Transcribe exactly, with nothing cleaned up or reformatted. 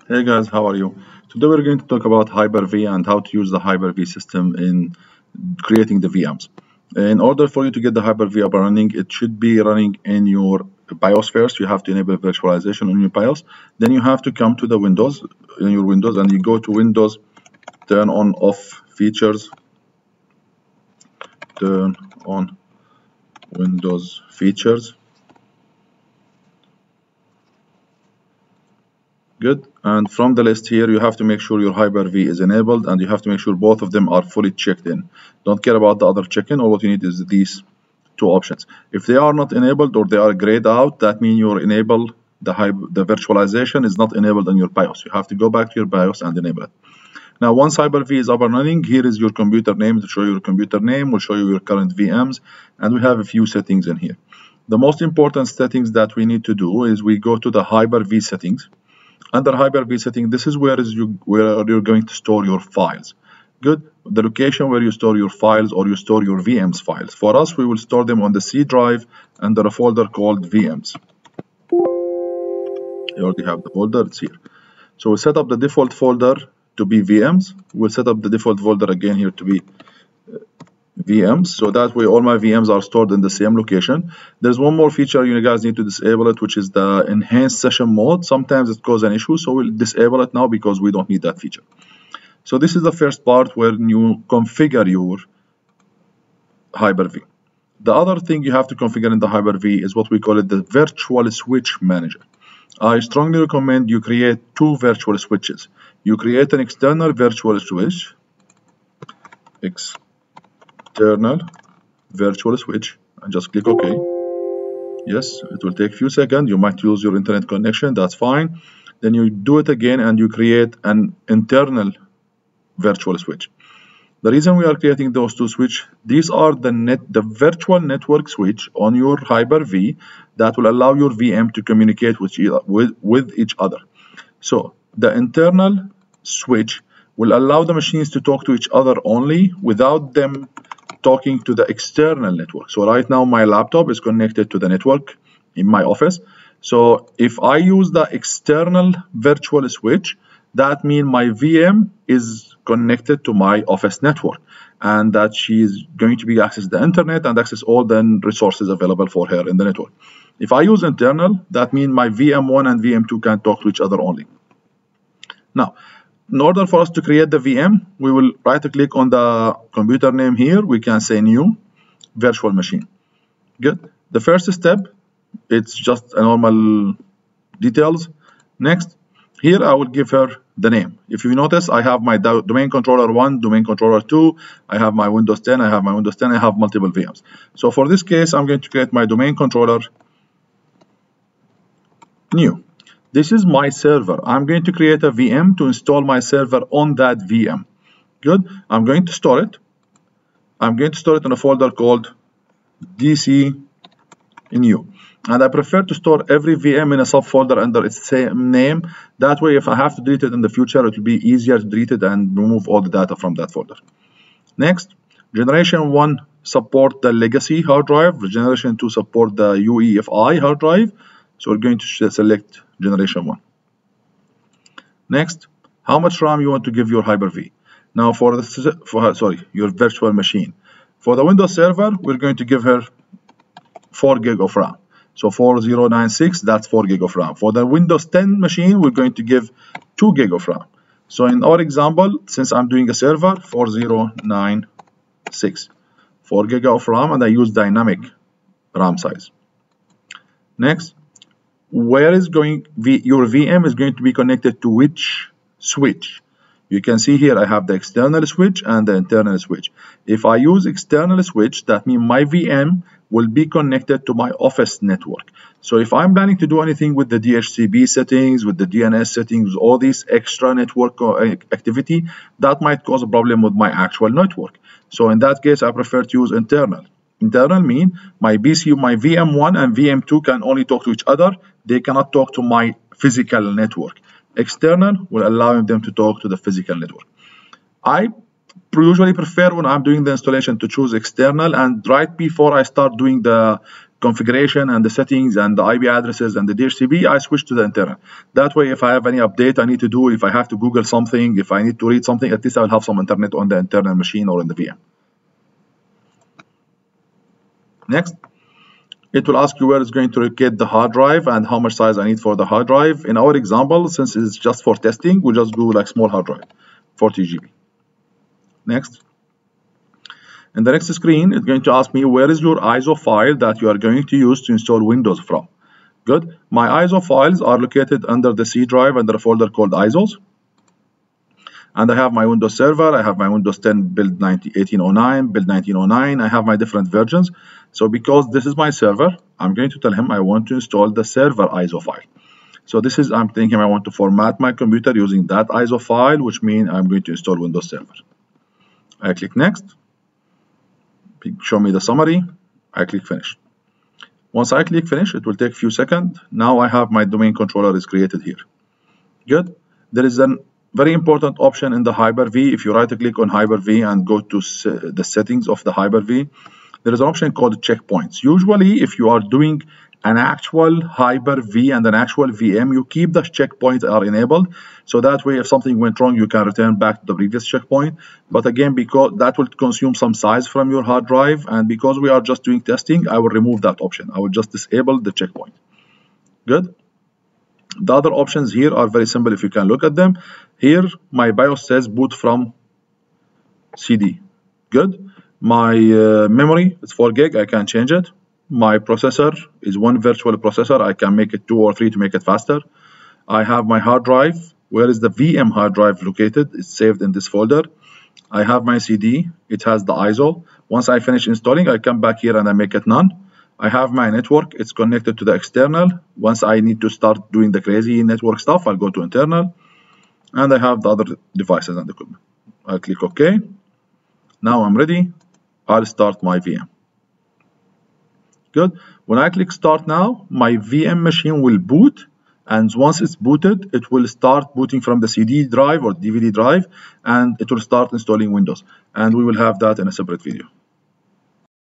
Hey guys, how are you? Today we're going to talk about Hyper-V and how to use the Hyper-V system in creating the V Ms. In order for you to get the Hyper-V up and running, it should be running in your BIOS first. You have to enable virtualization on your BIOS. Then you have to come to the Windows, in your Windows, and you go to Windows, turn on off features, turn on Windows features. Good. And from the list here, you have to make sure your Hyper-V is enabled, and you have to make sure both of them are fully checked in. Don't care about the other check-in. All what you need is these two options. If they are not enabled or they are grayed out, that means your enable the the virtualization is not enabled on your BIOS. You have to go back to your BIOS and enable it. Now, once Hyper-V is up and running, here is your computer name to show you your computer name. We'll show you your current V Ms, and we have a few settings in here. The most important settings that we need to do is we go to the Hyper-V settings. Under Hyper-V setting, this is where is you where you're going to store your files. Good. The location where you store your files or you store your V Ms files. For us, we will store them on the C drive under a folder called V Ms. You already have the folder, it's here. So we set up the default folder to be V Ms. We'll set up the default folder again here to be V Ms, so that way all my V Ms are stored in the same location. There's one more feature you guys need to disable it, which is the enhanced session mode. Sometimes it causes an issue, so we'll disable it now because we don't need that feature. So this is the first part where you configure your Hyper-V. The other thing you have to configure in the Hyper-V is what we call it the virtual switch manager. I strongly recommend you create two virtual switches. You create an external virtual switch, external virtual switch, and just click OK. Yes, it will take a few seconds. You might lose your internet connection, that's fine. Then you do it again and you create an internal virtual switch. The reason we are creating those two switches, these are the net, the virtual network switch on your Hyper-V that will allow your V M to communicate with, with, with each other. So the internal switch will allow the machines to talk to each other only without them talking to the external network. So right now my laptop is connected to the network in my office. So if I use the external virtual switch, that means my V M is connected to my office network, and that she is going to be access the internet and access all the resources available for her in the network. If I use internal, that means my V M one and V M two can talk to each other only. Now, in order for us to create the V M, we will right click on the computer name here. We can say new virtual machine. Good. The first step, it's just a normal details. Next, here I will give her the name. If you notice, I have my domain controller one, domain controller two, I have my Windows ten, I have my Windows ten, I have multiple V Ms. So for this case, I'm going to create my domain controller new. This is my server. I'm going to create a V M to install my server on that V M. Good. I'm going to store it. I'm going to store it in a folder called D C new. And I prefer to store every V M in a subfolder under its same name. That way, if I have to delete it in the future, it will be easier to delete it and remove all the data from that folder. Next, generation one support the legacy hard drive. Generation two support the U E F I hard drive. So we're going to select generation one. Next, how much RAM you want to give your Hyper-V? Now for the for sorry your virtual machine. For the Windows server, we're going to give her four gig of RAM. So four thousand ninety-six, that's four gig of RAM. For the Windows ten machine, we're going to give two gig of RAM. So in our example, since I'm doing a server, four thousand ninety-six, four gig of RAM, and I use dynamic RAM size. Next, where is going v, your V M is going to be connected to which switch? You can see here I have the external switch and the internal switch. If I use external switch, that means my V M will be connected to my office network. So if I'm planning to do anything with the D H C P settings, with the D N S settings, all this extra network activity, that might cause a problem with my actual network. So in that case, I prefer to use internal. Internal mean my B C U, my V M one and V M two can only talk to each other. They cannot talk to my physical network. External will allow them to talk to the physical network. I usually prefer when I'm doing the installation to choose external, and right before I start doing the configuration and the settings and the I P addresses and the D H C P, I switch to the internal. That way, if I have any update I need to do, if I have to Google something, if I need to read something, at least I will have some internet on the internal machine or in the V M. Next, it will ask you where it's going to locate the hard drive and how much size I need for the hard drive. In our example, since it's just for testing, we just do like small hard drive, forty G B. Next. In the next screen, it's going to ask me where is your I S O file that you are going to use to install Windows from. Good. My I S O files are located under the C drive under a folder called I S Os. And I have my Windows Server, I have my Windows ten build eighteen oh nine, build nineteen oh nine, I have my different versions. So because this is my server, I'm going to tell him I want to install the server I S O file. So this is, I'm thinking I want to format my computer using that I S O file, which means I'm going to install Windows Server. I click Next. Show me the summary. I click Finish. Once I click Finish, it will take a few seconds. Now I have my domain controller is created here. Good. There is a very important option in the Hyper-V. If you right click on Hyper-V and go to the settings of the Hyper-V, there is an option called checkpoints. Usually, if you are doing an actual Hyper-V and an actual V M, you keep the checkpoints are enabled. So that way, if something went wrong, you can return back to the previous checkpoint. But again, because that will consume some size from your hard drive, and because we are just doing testing, I will remove that option. I will just disable the checkpoint. Good. The other options here are very simple if you can look at them. Here, my BIOS says boot from C D. Good. My uh, memory is four gig, I can change it. My processor is one virtual processor, I can make it two or three to make it faster. I have my hard drive. Where is the V M hard drive located? It's saved in this folder. I have my C D, it has the I S O. Once I finish installing, I come back here and I make it none. I have my network, it's connected to the external. Once I need to start doing the crazy network stuff, I'll go to internal. And I have the other devices and equipment. I'll click OK. Now I'm ready. I'll start my V M. Good. When I click Start now, my V M machine will boot. And once it's booted, it will start booting from the C D drive or D V D drive. And it will start installing Windows. And we will have that in a separate video.